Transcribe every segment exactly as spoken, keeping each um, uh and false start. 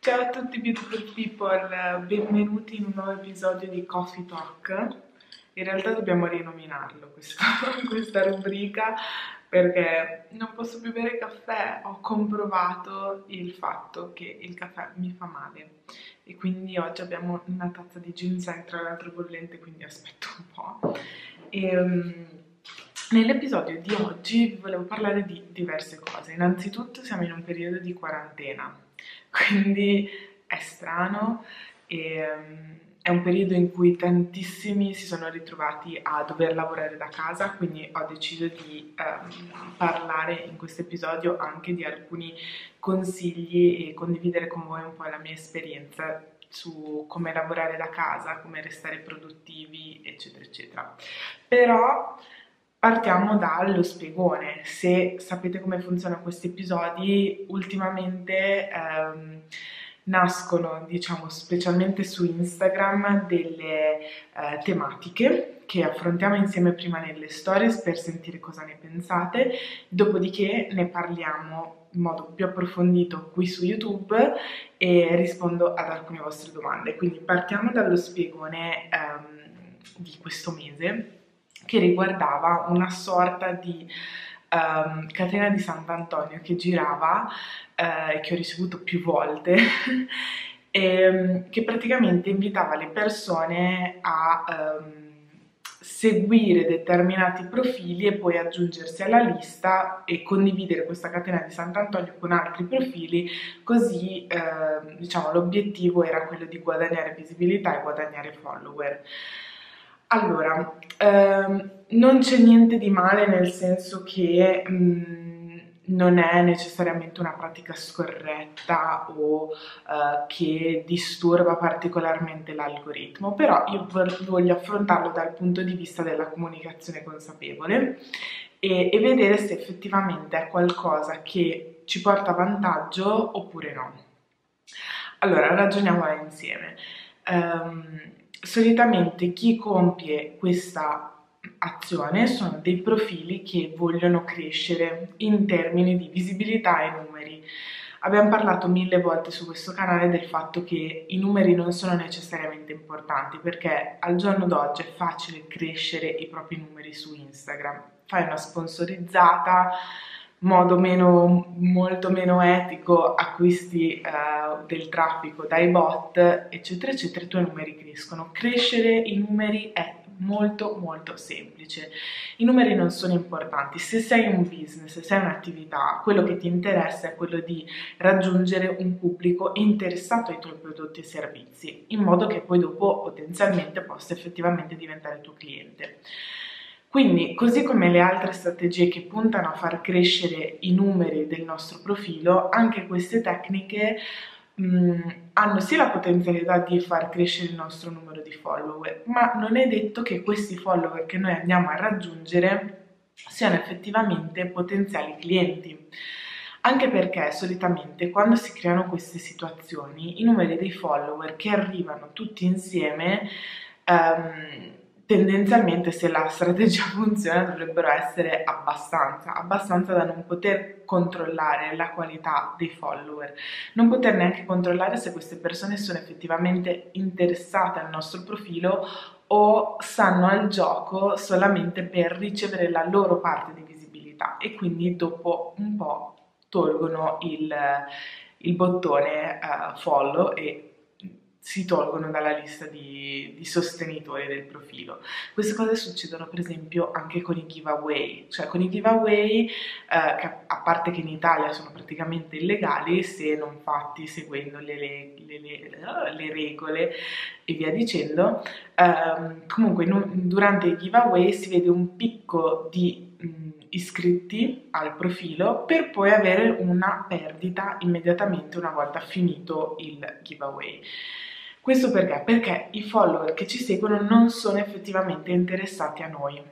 Ciao a tutti beautiful people, benvenuti in un nuovo episodio di Coffee Talk. In realtà dobbiamo rinominarlo questa, questa rubrica perché non posso più bere caffè, ho comprovato il fatto che il caffè mi fa male e quindi oggi abbiamo una tazza di ginseng, tra l'altro bollente, quindi aspetto un po'. E, um, nell'episodio di oggi vi volevo parlare di diverse cose. Innanzitutto siamo in un periodo di quarantena, quindi è strano e um, è un periodo in cui tantissimi si sono ritrovati a dover lavorare da casa, quindi ho deciso di um, parlare in questo episodio anche di alcuni consigli e condividere con voi un po' la mia esperienza su come lavorare da casa, come restare produttivi, eccetera, eccetera. Però partiamo dallo spiegone. Se sapete come funzionano questi episodi, ultimamente ehm, nascono, diciamo, specialmente su Instagram delle eh, tematiche che affrontiamo insieme prima nelle stories per sentire cosa ne pensate, dopodiché ne parliamo in modo più approfondito qui su YouTube e rispondo ad alcune vostre domande. Quindi partiamo dallo spiegone ehm, di questo mese che riguardava una sorta di um, catena di Sant'Antonio che girava e uh, che ho ricevuto più volte e um, che praticamente invitava le persone a um, seguire determinati profili e poi aggiungersi alla lista e condividere questa catena di Sant'Antonio con altri profili, così eh, diciamo l'obiettivo era quello di guadagnare visibilità e guadagnare follower. Allora, ehm, non c'è niente di male, nel senso che mh, non è necessariamente una pratica scorretta o eh, che disturba particolarmente l'algoritmo, però io voglio affrontarlo dal punto di vista della comunicazione consapevole e, e vedere se effettivamente è qualcosa che ci porta vantaggio oppure no. Allora, ragioniamola insieme. Um, solitamente chi compie questa azione sono dei profili che vogliono crescere in termini di visibilità e numeri. Abbiamo parlato mille volte su questo canale del fatto che i numeri non sono necessariamente importanti, perché al giorno d'oggi è facile crescere i propri numeri su Instagram. Fai una sponsorizzata, modo meno, molto meno etico, acquisti eh, del traffico dai bot, eccetera, eccetera, i tuoi numeri crescono. Crescere i numeri è molto molto semplice. I numeri non sono importanti. Se sei un business, se sei un'attività, quello che ti interessa è quello di raggiungere un pubblico interessato ai tuoi prodotti e servizi, in modo che poi dopo potenzialmente possa effettivamente diventare tuo cliente. Quindi, così come le altre strategie che puntano a far crescere i numeri del nostro profilo, anche queste tecniche mh, hanno sì la potenzialità di far crescere il nostro numero di follower, ma non è detto che questi follower che noi andiamo a raggiungere siano effettivamente potenziali clienti. Anche perché solitamente quando si creano queste situazioni, i numeri dei follower che arrivano tutti insieme Um, tendenzialmente, se la strategia funziona, dovrebbero essere abbastanza, abbastanza da non poter controllare la qualità dei follower, non poter neanche controllare se queste persone sono effettivamente interessate al nostro profilo o stanno al gioco solamente per ricevere la loro parte di visibilità e quindi dopo un po' tolgono il, il bottone uh, follow e si tolgono dalla lista di, di sostenitori del profilo. Queste cose succedono per esempio anche con i giveaway, cioè con i giveaway, eh, che a parte che in Italia sono praticamente illegali se non fatti seguendo le, le, le, le, le regole e via dicendo, eh, comunque in, durante i giveaway si vede un picco di mh, iscritti al profilo per poi avere una perdita immediatamente una volta finito il giveaway. Questo perché? Perché i follower che ci seguono non sono effettivamente interessati a noi.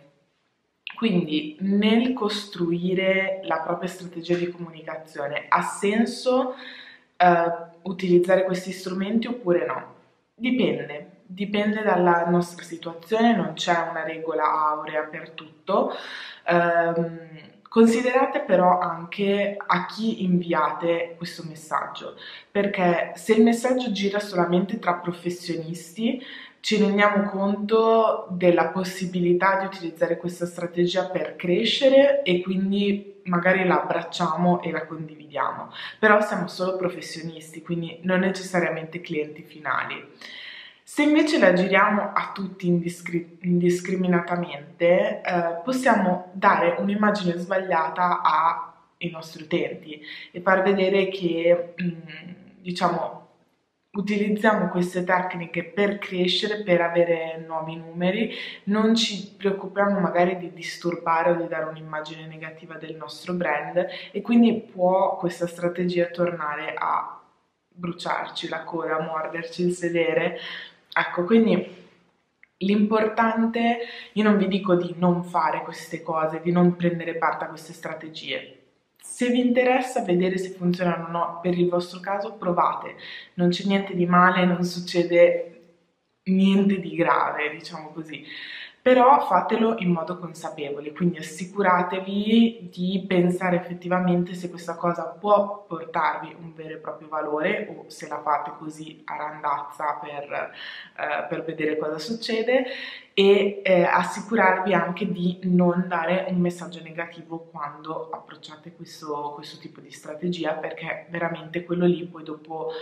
Quindi nel costruire la propria strategia di comunicazione ha senso eh, utilizzare questi strumenti oppure no? Dipende, dipende dalla nostra situazione, non c'è una regola aurea per tutto. Um, considerate però anche a chi inviate questo messaggio, perché se il messaggio gira solamente tra professionisti, ci rendiamo conto della possibilità di utilizzare questa strategia per crescere e quindi magari la abbracciamo e la condividiamo, però siamo solo professionisti, quindi non necessariamente clienti finali. Se invece la giriamo a tutti indiscri- indiscriminatamente, eh, possiamo dare un'immagine sbagliata ai nostri utenti e far vedere che, mh, diciamo, utilizziamo queste tecniche per crescere, per avere nuovi numeri, non ci preoccupiamo magari di disturbare o di dare un'immagine negativa del nostro brand e quindi può questa strategia tornare a bruciarci la coda, a morderci il sedere. Ecco, quindi l'importante, io non vi dico di non fare queste cose, di non prendere parte a queste strategie. Se vi interessa vedere se funzionano o no per il vostro caso, provate. Non c'è niente di male, non succede niente di grave, diciamo così. Però fatelo in modo consapevole, quindi assicuratevi di pensare effettivamente se questa cosa può portarvi un vero e proprio valore o se la fate così a randazza per, eh, per vedere cosa succede e eh, assicurarvi anche di non dare un messaggio negativo quando approcciate questo, questo tipo di strategia, perché veramente quello lì poi dopo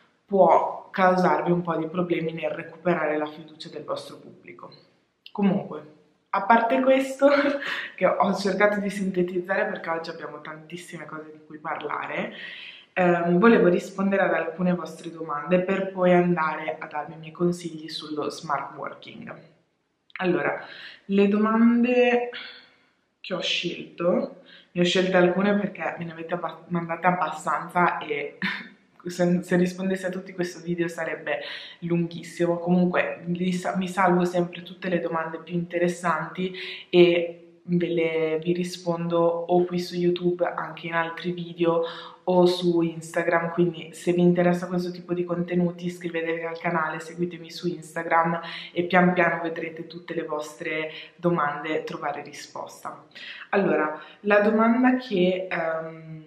può causarvi un po' di problemi nel recuperare la fiducia del vostro pubblico. Comunque, a parte questo, che ho cercato di sintetizzare perché oggi abbiamo tantissime cose di cui parlare, ehm, volevo rispondere ad alcune vostre domande per poi andare a darvi i miei consigli sullo smart working. Allora, le domande che ho scelto, ne ho scelte alcune perché me ne avete abb- mandate abbastanza e se, se rispondessi a tutti questo video sarebbe lunghissimo. Comunque mi salvo sempre tutte le domande più interessanti e ve le, vi rispondo o qui su YouTube, anche in altri video o su Instagram, quindi se vi interessa questo tipo di contenuti iscrivetevi al canale, seguitemi su Instagram e pian piano vedrete tutte le vostre domande trovare risposta. Allora, la domanda che... Um,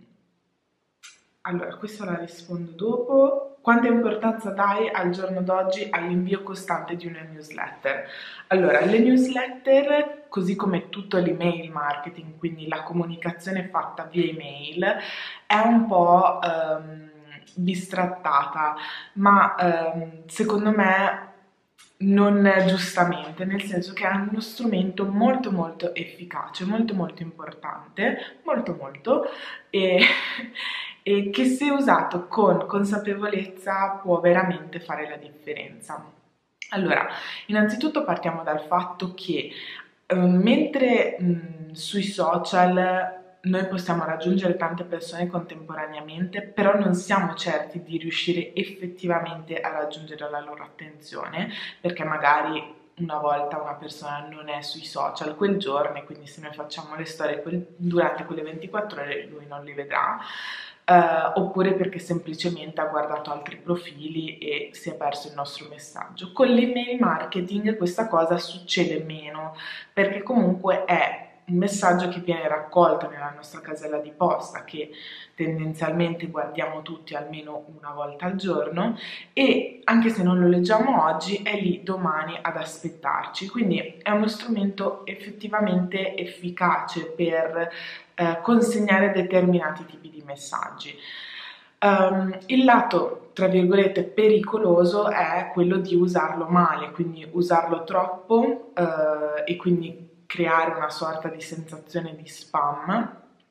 allora, questa la rispondo dopo. Quanta importanza dai al giorno d'oggi all'invio costante di una newsletter? Allora, le newsletter, così come tutto l'email marketing, quindi la comunicazione fatta via email, è un po' um, bistrattata, ma um, secondo me non giustamente, nel senso che è uno strumento molto molto efficace, molto molto importante, molto molto, e, e che se usato con consapevolezza può veramente fare la differenza. Allora, innanzitutto partiamo dal fatto che eh, mentre mh, sui social noi possiamo raggiungere tante persone contemporaneamente, però non siamo certi di riuscire effettivamente a raggiungere la loro attenzione, perché magari una volta una persona non è sui social quel giorno e quindi se noi facciamo le storie quel, durante quelle ventiquattro ore lui non li vedrà, eh, oppure perché semplicemente ha guardato altri profili e si è perso il nostro messaggio. Con l'email marketing questa cosa succede meno, perché comunque è un messaggio che viene raccolto nella nostra casella di posta, che tendenzialmente guardiamo tutti almeno una volta al giorno, e anche se non lo leggiamo oggi è lì domani ad aspettarci, quindi è uno strumento effettivamente efficace per eh, consegnare determinati tipi di messaggi. Um, il lato, tra virgolette, pericoloso è quello di usarlo male, quindi usarlo troppo uh, e quindi creare una sorta di sensazione di spam,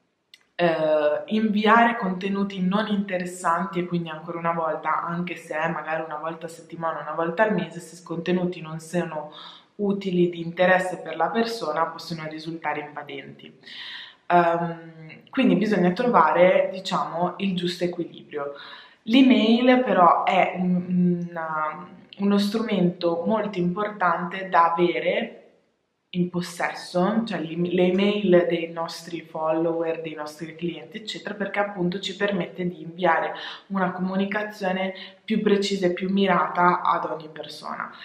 eh, inviare contenuti non interessanti e quindi ancora una volta, anche se è magari una volta a settimana, una volta al mese, se i contenuti non sono utili, di interesse per la persona, possono risultare invadenti. Um, quindi bisogna trovare, diciamo, il giusto equilibrio. L'email però è un, una, uno strumento molto importante da avere in possesso, cioè le email dei nostri follower, dei nostri clienti, eccetera, perché appunto ci permette di inviare una comunicazione più precisa e più mirata ad ogni persona.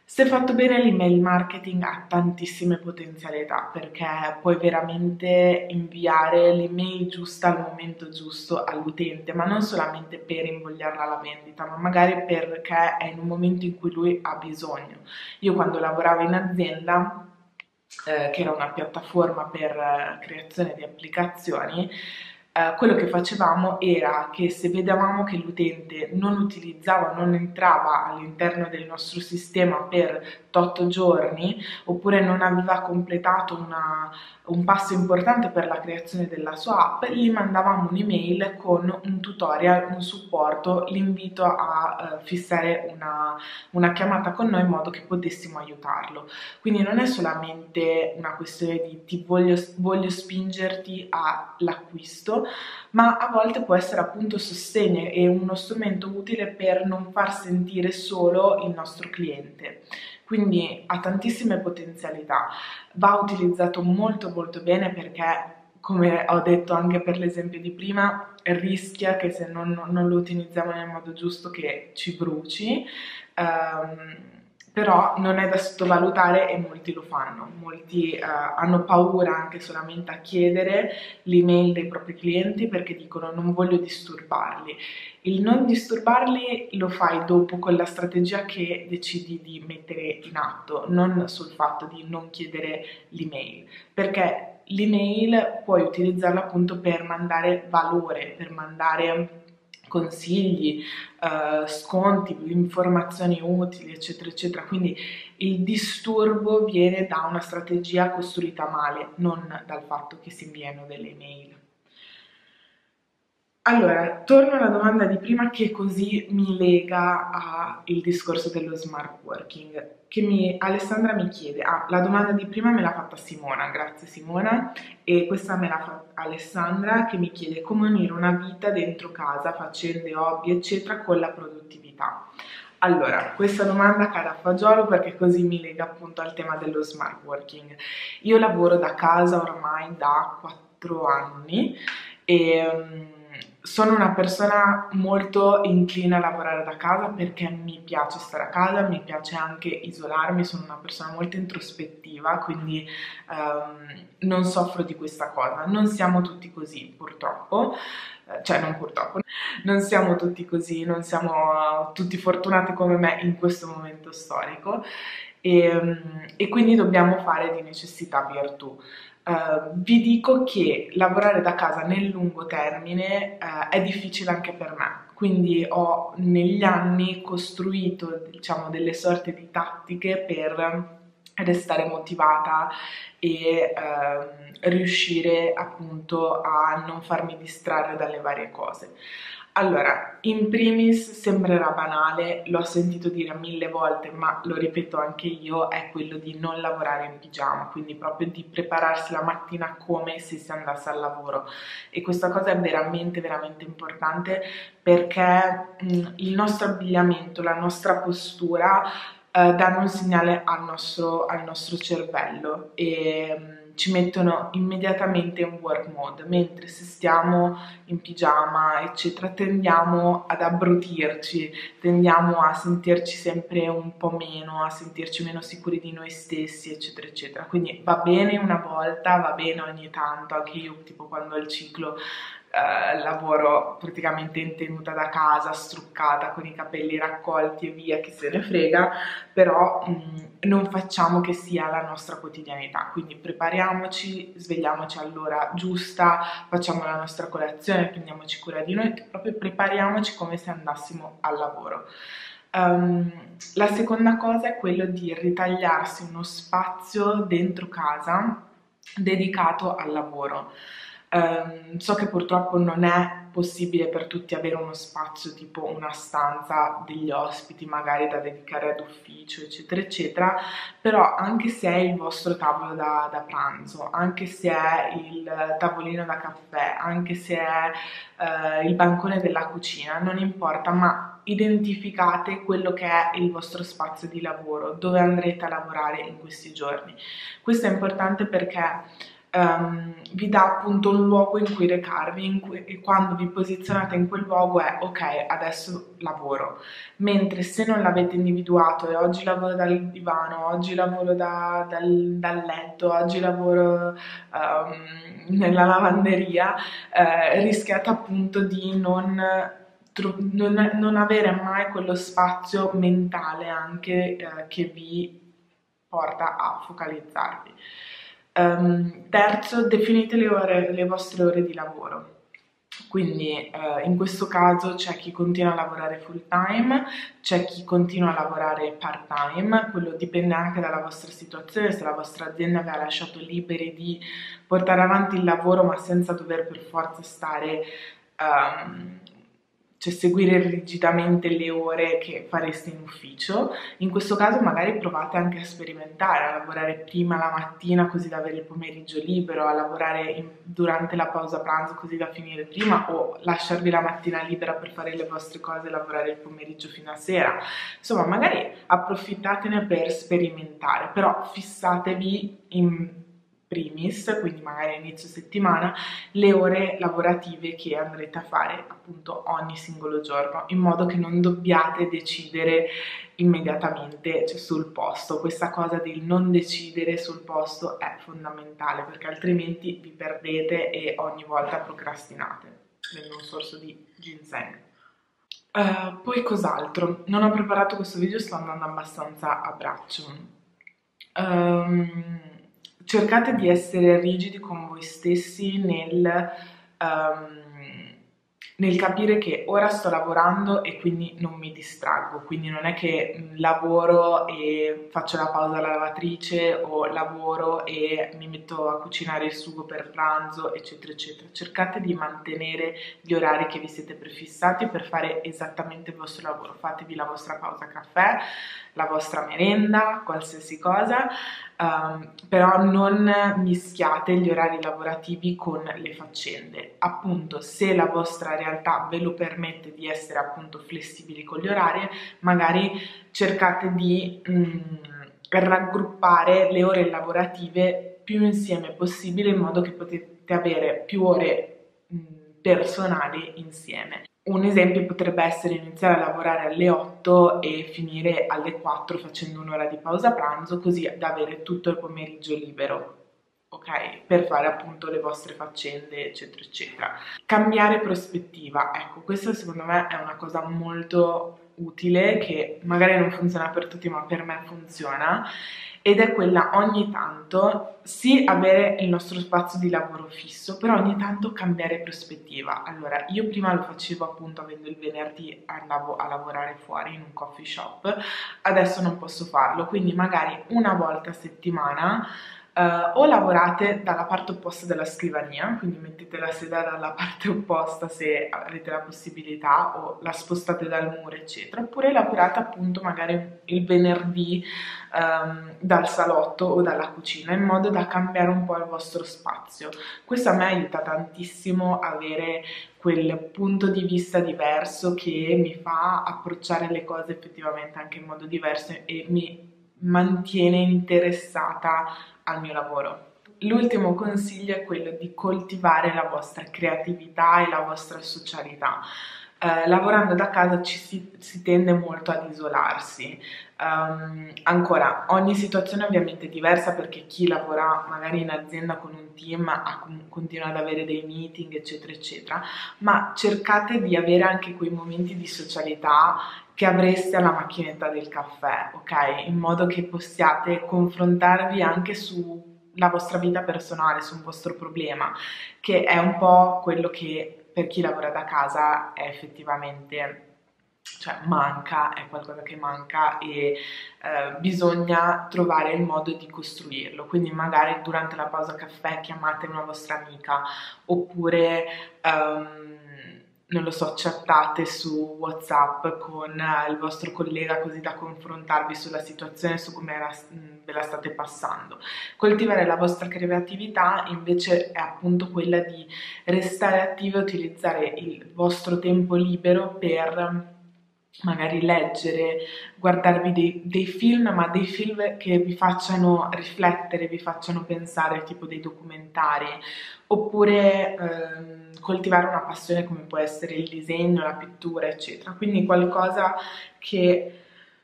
Se fatto bene, l'email marketing ha tantissime potenzialità perché puoi veramente inviare l'email giusta al momento giusto all'utente, ma non solamente per invogliarla alla vendita, ma magari perché è in un momento in cui lui ha bisogno. Io quando lavoravo in azienda, eh, che era una piattaforma per eh, creazione di applicazioni, eh, quello che facevamo era che se vedevamo che l'utente non utilizzava, non entrava all'interno del nostro sistema per otto giorni, oppure non aveva completato una, un passo importante per la creazione della sua app, gli mandavamo un'email con un tutorial, un supporto, l'invito a uh, fissare una, una chiamata con noi in modo che potessimo aiutarlo. Quindi non è solamente una questione di ti voglio, voglio spingerti all'acquisto, ma a volte può essere appunto sostegno e uno strumento utile per non far sentire solo il nostro cliente. Quindi ha tantissime potenzialità, va utilizzato molto molto bene perché, come ho detto anche per l'esempio di prima, rischia che se non, non lo utilizziamo nel modo giusto che ci bruci, um, però non è da sottovalutare e molti lo fanno, molti uh, hanno paura anche solamente a chiedere l'email dei propri clienti perché dicono non voglio disturbarli. Il non disturbarli lo fai dopo con la strategia che decidi di mettere in atto, non sul fatto di non chiedere l'email, perché l'email puoi utilizzarla appunto per mandare valore, per mandare consigli, eh, sconti, informazioni utili, eccetera, eccetera. Quindi il disturbo viene da una strategia costruita male, non dal fatto che si inviano delle email. Allora, torno alla domanda di prima che così mi lega al discorso dello smart working. Che mi, Alessandra mi chiede, ah, la domanda di prima me l'ha fatta Simona, grazie Simona, e questa me l'ha fatta Alessandra che mi chiede come unire una vita dentro casa, faccende, hobby, eccetera, con la produttività. Allora, questa domanda cade a fagiolo perché così mi lega appunto al tema dello smart working. Io lavoro da casa ormai da quattro anni e um, sono una persona molto incline a lavorare da casa perché mi piace stare a casa, mi piace anche isolarmi, sono una persona molto introspettiva, quindi um, non soffro di questa cosa. Non siamo tutti così, purtroppo, cioè non purtroppo, non siamo tutti così, non siamo tutti fortunati come me in questo momento storico e, e quindi dobbiamo fare di necessità virtù. Uh, vi dico che lavorare da casa nel lungo termine uh, è difficile anche per me, quindi ho negli anni costruito, diciamo, delle sorte di tattiche per restare motivata e uh, riuscire appunto a non farmi distrarre dalle varie cose. Allora, in primis sembrerà banale, l'ho sentito dire mille volte, ma lo ripeto anche io, è quello di non lavorare in pigiama, quindi proprio di prepararsi la mattina come se si andasse al lavoro. E questa cosa è veramente, veramente importante perché mh, il nostro abbigliamento, la nostra postura eh, danno un segnale al nostro, al nostro cervello e mh, ci mettono immediatamente in work mode, mentre se stiamo in pigiama, eccetera, tendiamo ad abbrutirci, tendiamo a sentirci sempre un po' meno, a sentirci meno sicuri di noi stessi, eccetera, eccetera. Quindi va bene una volta, va bene ogni tanto, anche io tipo quando ho il ciclo Uh, lavoro praticamente in tenuta da casa, struccata, con i capelli raccolti e via, chi se ne frega, però mh, non facciamo che sia la nostra quotidianità, quindi prepariamoci, svegliamoci all'ora giusta, facciamo la nostra colazione, prendiamoci cura di noi, proprio prepariamoci come se andassimo al lavoro. Um, la seconda cosa è quello di ritagliarsi uno spazio dentro casa dedicato al lavoro. Um, so che purtroppo non è possibile per tutti avere uno spazio tipo una stanza degli ospiti magari da dedicare ad ufficio eccetera eccetera, però anche se è il vostro tavolo da, da pranzo, anche se è il tavolino da caffè, anche se è uh, il bancone della cucina, non importa, ma identificate quello che è il vostro spazio di lavoro, dove andrete a lavorare in questi giorni. Questo è importante perché um, vi dà appunto un luogo in cui recarvi, in cui, e quando vi posizionate in quel luogo è ok, adesso lavoro. Mentre se non l'avete individuato e oggi lavoro dal divano, oggi lavoro da, dal, dal letto, oggi lavoro um, nella lavanderia, eh, rischiate appunto di non, non, non avere mai quello spazio mentale anche eh, che vi porta a focalizzarvi. Um, terzo, definite le, ore, le vostre ore di lavoro. Quindi eh, in questo caso c'è chi continua a lavorare full time, c'è chi continua a lavorare part time, quello dipende anche dalla vostra situazione, se la vostra azienda vi ha lasciato liberi di portare avanti il lavoro ma senza dover per forza stare, um, cioè seguire rigidamente le ore che fareste in ufficio. In questo caso magari provate anche a sperimentare, a lavorare prima la mattina così da avere il pomeriggio libero, a lavorare in, durante la pausa pranzo così da finire prima, o lasciarvi la mattina libera per fare le vostre cose e lavorare il pomeriggio fino a sera. Insomma, magari approfittatene per sperimentare, però fissatevi in primis, quindi magari a inizio settimana, le ore lavorative che andrete a fare appunto ogni singolo giorno, in modo che non dobbiate decidere immediatamente, cioè sul posto. Questa cosa del non decidere sul posto è fondamentale, perché altrimenti vi perdete e ogni volta procrastinate. Prendo un sorso di ginseng. Uh, poi cos'altro? Non ho preparato questo video, sto andando abbastanza a braccio. Um, cercate di essere rigidi con voi stessi nel, um, nel capire che ora sto lavorando e quindi non mi distraggo, quindi non è che mh, lavoro e faccio la pausa alla lavatrice, o lavoro e mi metto a cucinare il sugo per pranzo, eccetera eccetera. Cercate di mantenere gli orari che vi siete prefissati per fare esattamente il vostro lavoro. Fatevi la vostra pausa caffè, la vostra merenda, qualsiasi cosa, um, però non mischiate gli orari lavorativi con le faccende. Appunto, se la vostra realtà ve lo permette di essere appunto flessibili con gli orari, magari cercate di mm, raggruppare le ore lavorative più insieme possibile, in modo che potete avere più ore mh, personali insieme. Un esempio potrebbe essere iniziare a lavorare alle otto e finire alle quattro facendo un'ora di pausa pranzo, così da avere tutto il pomeriggio libero, ok? Per fare appunto le vostre faccende, eccetera, eccetera. Cambiare prospettiva, ecco, questa secondo me è una cosa molto utile, che magari non funziona per tutti, ma per me funziona, ed è quella ogni tanto, sì, avere il nostro spazio di lavoro fisso, però ogni tanto cambiare prospettiva. Allora, io prima lo facevo appunto avendo il venerdì, andavo a lavorare fuori in un coffee shop, adesso non posso farlo, quindi magari una volta a settimana Uh, o lavorate dalla parte opposta della scrivania, quindi mettete la sedia dalla parte opposta se avete la possibilità, o la spostate dal muro eccetera, oppure lavorate appunto magari il venerdì um, dal salotto o dalla cucina, in modo da cambiare un po' il vostro spazio. Questo a me aiuta tantissimo avere quel punto di vista diverso che mi fa approcciare le cose effettivamente anche in modo diverso e mi mantiene interessata al mio lavoro. L'ultimo consiglio è quello di coltivare la vostra creatività e la vostra socialità. Eh, lavorando da casa ci si, si tende molto ad isolarsi. Um, ancora, ogni situazione ovviamente è diversa, perché chi lavora magari in azienda con un team ha, continua ad avere dei meeting eccetera eccetera, ma cercate di avere anche quei momenti di socialità che avreste alla macchinetta del caffè, ok? In modo che possiate confrontarvi anche sulla vostra vita personale, su un vostro problema, che è un po' quello che per chi lavora da casa è effettivamente, cioè manca, è qualcosa che manca e eh, bisogna trovare il modo di costruirlo. Quindi magari durante la pausa caffè chiamate una vostra amica, oppure um, non lo so, chattate su WhatsApp con uh, il vostro collega, così da confrontarvi sulla situazione, su come la, ve la state passando. Coltivare la vostra creatività invece è appunto quella di restare attivi e utilizzare il vostro tempo libero per magari leggere, guardarvi dei, dei film, ma dei film che vi facciano riflettere, vi facciano pensare, tipo dei documentari, oppure ehm, coltivare una passione come può essere il disegno, la pittura, eccetera. Quindi qualcosa che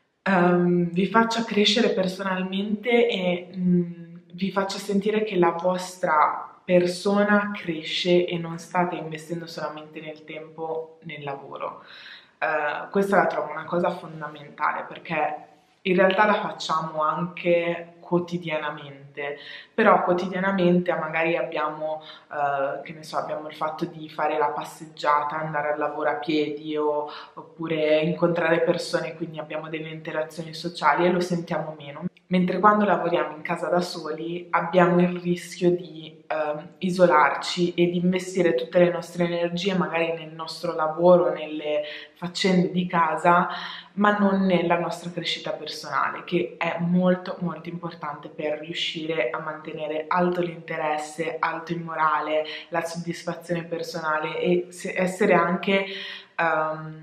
ehm, vi faccia crescere personalmente e mh, vi faccia sentire che la vostra persona cresce e non state investendo solamente nel tempo nel lavoro. Uh, questa la trovo una cosa fondamentale perché in realtà la facciamo anche quotidianamente, però quotidianamente magari abbiamo, uh, che ne so, abbiamo il fatto di fare la passeggiata, andare al lavoro a piedi o, oppure incontrare persone, quindi abbiamo delle interazioni sociali e lo sentiamo meno. Mentre quando lavoriamo in casa da soli abbiamo il rischio di eh, isolarci e di investire tutte le nostre energie magari nel nostro lavoro, nelle faccende di casa, ma non nella nostra crescita personale, che è molto molto importante per riuscire a mantenere alto l'interesse, alto il morale, la soddisfazione personale e essere anche um,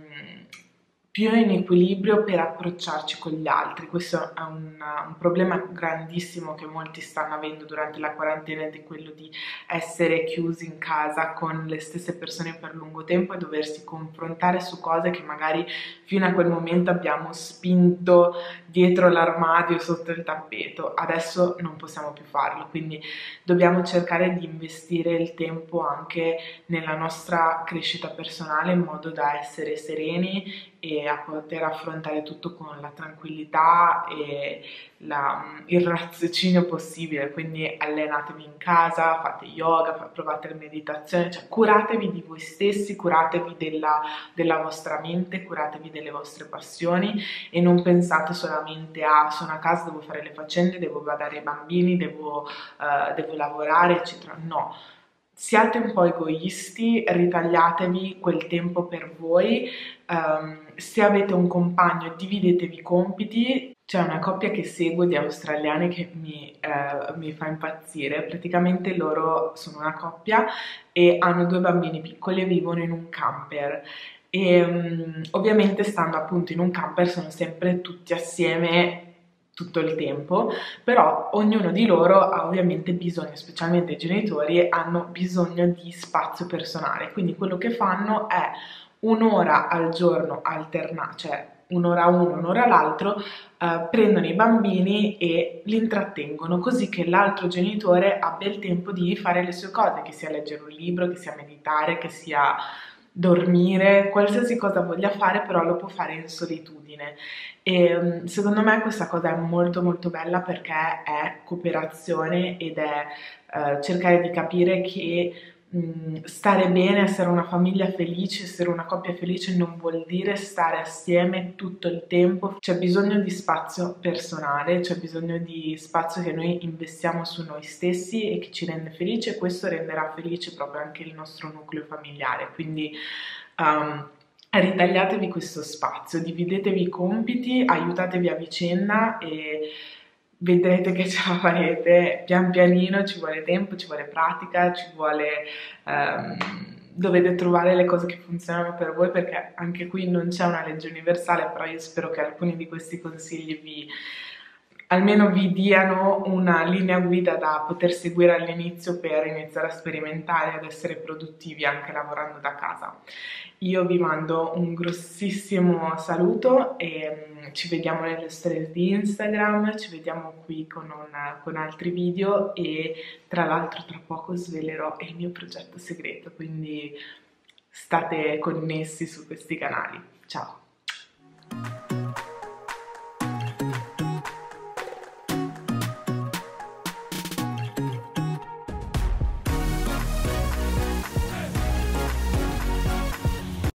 più in equilibrio per approcciarci con gli altri. Questo è un, un problema grandissimo che molti stanno avendo durante la quarantena, ed è quello di essere chiusi in casa con le stesse persone per lungo tempo e doversi confrontare su cose che magari fino a quel momento abbiamo spinto dietro l'armadio, sotto il tappeto. Adesso non possiamo più farlo, quindi dobbiamo cercare di investire il tempo anche nella nostra crescita personale in modo da essere sereni e a poter affrontare tutto con la tranquillità e la, il raziocinio possibile. Quindi allenatevi in casa, fate yoga, provate la meditazione, cioè curatevi di voi stessi, curatevi della, della vostra mente, curatevi delle vostre passioni e non pensate solamente a sono a casa, devo fare le faccende, devo badare ai bambini, devo, uh, devo lavorare, eccetera. No. Siate un po' egoisti, ritagliatevi quel tempo per voi, um, se avete un compagno dividetevi i compiti. C'è una coppia che seguo di australiani che mi, eh, mi fa impazzire. Praticamente loro sono una coppia e hanno due bambini piccoli e vivono in un camper e um, ovviamente stando appunto in un camper sono sempre tutti assieme tutto il tempo, però ognuno di loro ha ovviamente bisogno, specialmente i genitori, hanno bisogno di spazio personale, quindi quello che fanno è un'ora al giorno alternata, cioè un'ora uno, un'ora l'altro, eh, prendono i bambini e li intrattengono così che l'altro genitore abbia il tempo di fare le sue cose, che sia leggere un libro, che sia meditare, che sia dormire, qualsiasi cosa voglia fare, però lo può fare in solitudine. E secondo me questa cosa è molto molto bella perché è cooperazione ed è eh, cercare di capire che mh, stare bene, essere una famiglia felice, essere una coppia felice non vuol dire stare assieme tutto il tempo. C'è bisogno di spazio personale, c'è bisogno di spazio che noi investiamo su noi stessi e che ci rende felice, e questo renderà felice proprio anche il nostro nucleo familiare. Quindi um, ritagliatevi questo spazio, dividetevi i compiti, aiutatevi a vicenda e vedrete che ce la farete pian pianino. Ci vuole tempo, ci vuole pratica, ci vuole um, dovete trovare le cose che funzionano per voi, perché anche qui non c'è una legge universale, però io spero che alcuni di questi consigli vi almeno vi diano una linea guida da poter seguire all'inizio per iniziare a sperimentare ad essere produttivi anche lavorando da casa. Io vi mando un grossissimo saluto e um, ci vediamo nelle storie di Instagram, ci vediamo qui con, una, con altri video e tra l'altro tra poco svelerò il mio progetto segreto, quindi state connessi su questi canali. Ciao!